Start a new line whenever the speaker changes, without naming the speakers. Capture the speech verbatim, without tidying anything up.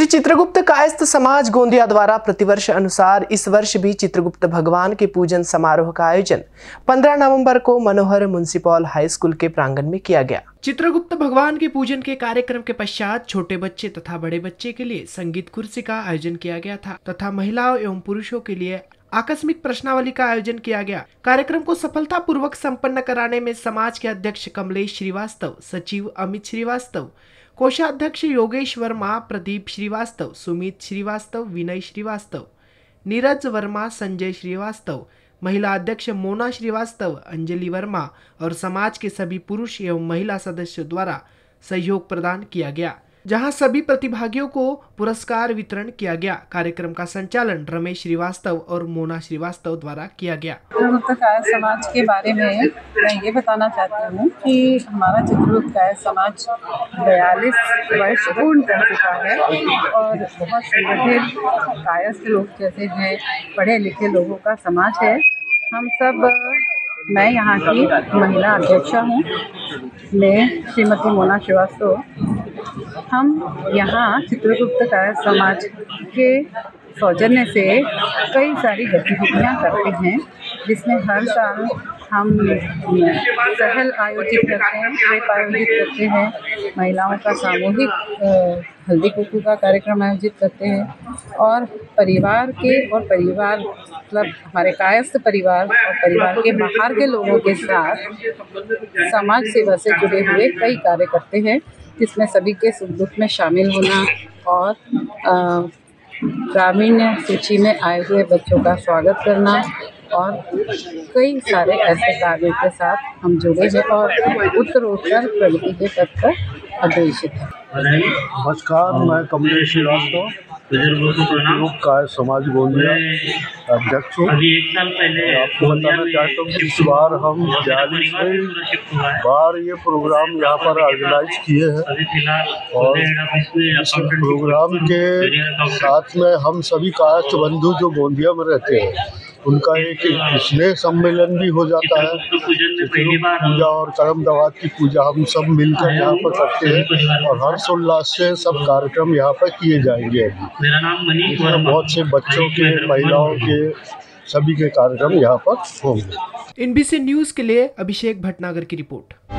चित्रगुप्त कायस्थ समाज गोंदिया द्वारा प्रतिवर्ष अनुसार इस वर्ष भी चित्रगुप्त भगवान के पूजन समारोह का आयोजन पंद्रह नवंबर को मनोहर म्युनिसिपल हाई स्कूल के प्रांगण में किया गया। चित्रगुप्त भगवान के पूजन के कार्यक्रम के पश्चात छोटे बच्चे तथा बड़े बच्चे के लिए संगीत कुर्सी का आयोजन किया गया था तथा महिलाओं एवं पुरुषों के लिए आकस्मिक प्रश्नावली का आयोजन किया गया। कार्यक्रम को सफलता पूर्वक संपन्न कराने में समाज के अध्यक्ष कमलेश श्रीवास्तव, सचिव अमित श्रीवास्तव, कोषाध्यक्ष योगेश वर्मा, प्रदीप श्रीवास्तव, सुमित श्रीवास्तव, विनय श्रीवास्तव, नीरज वर्मा, संजय श्रीवास्तव, महिला अध्यक्ष मोना श्रीवास्तव, अंजलि वर्मा और समाज के सभी पुरुष एवं महिला सदस्यों द्वारा सहयोग प्रदान किया गया, जहां सभी प्रतिभागियों को पुरस्कार वितरण किया गया। कार्यक्रम का संचालन रमेश श्रीवास्तव और मोना श्रीवास्तव द्वारा किया गया।
चित्रगुप्त कायस्थ समाज के बारे में मैं ये बताना चाहती हूँ कि हमारा चित्रगुप्त कायस्थ समाज बयालीस वर्ष पूर्ण कर चुका है और बहुत संगठित कायस्थ लोग जैसे हैं, पढ़े लिखे लोगों का समाज है। हम सब, मैं यहाँ की महिला अध्यक्षा हूँ, मैं श्रीमती मोना श्रीवास्तव। हम यहाँ चित्रगुप्त कायस्थ समाज के सौजन्य से कई सारी गतिविधियाँ करते हैं, जिसमें हर साल हम सहल आयोजित करते हैं, ट्रिप आयोजित करते हैं, महिलाओं का सामूहिक हल्दी कुमकुम का कार्यक्रम आयोजित करते हैं और परिवार के और परिवार मतलब हमारे कायस्थ परिवार और परिवार के बाहर के लोगों के साथ समाज सेवा से जुड़े हुए कई कार्य करते हैं, जिसमें सभी के सुख दुख में शामिल होना और ग्रामीण सूची में आए हुए बच्चों का स्वागत करना और कई सारे ऐसे कार्यों के साथ हम जुड़े हैं और उत्तरोत्तर प्रगति के पथ पर अग्रसर हैं।
नमस्कार, मैं कमलेश श्रीवास्तव, चित्रगुप्त कायस्थ समाज गोंदिया अध्यक्ष हूँ। आपको बताना चाहता हूँ कि इस बार हम बयालीसवीं बार ये प्रोग्राम यहाँ पर ऑर्गेनाइज किए हैं और इस प्रोग्राम के साथ में हम सभी कायस्थ बंधु जो गोंदिया में रहते हैं उनका एक स्नेह सम्मेलन भी हो जाता है। पूजा और करम दवात की पूजा हम सब मिलकर यहाँ पर करते हैं और हर्षोल्लास से सब कार्यक्रम यहाँ पर किए जाएंगे।
मेरा नाम मनीष वर्मा।
बहुत से बच्चों के, महिलाओं के, सभी के कार्यक्रम यहाँ पर होंगे।
एनबीसी न्यूज के लिए अभिषेक भटनागर की रिपोर्ट।